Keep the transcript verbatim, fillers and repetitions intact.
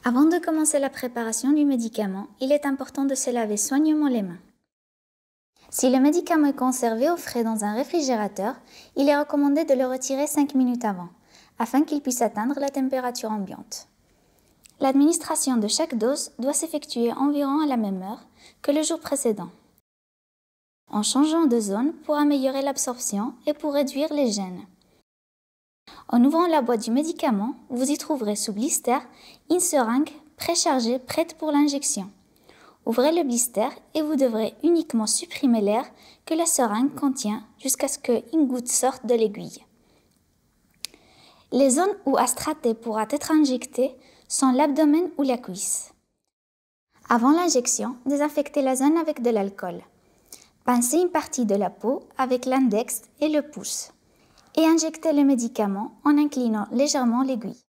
Avant de commencer la préparation du médicament, il est important de se laver soigneusement les mains. Si le médicament est conservé au frais dans un réfrigérateur, il est recommandé de le retirer cinq minutes avant, afin qu'il puisse atteindre la température ambiante. L'administration de chaque dose doit s'effectuer environ à la même heure que le jour précédent, en changeant de zone pour améliorer l'absorption et pour réduire les gènes. En ouvrant la boîte du médicament, vous y trouverez sous blister une seringue préchargée prête pour l'injection. Ouvrez le blister et vous devrez uniquement supprimer l'air que la seringue contient jusqu'à ce qu'une goutte sorte de l'aiguille. Les zones où Astra T pourra être injectée sont l'abdomen ou la cuisse. Avant l'injection, désinfectez la zone avec de l'alcool. Pincez une partie de la peau avec l'index et le pouce et injectez le médicament en inclinant légèrement l'aiguille.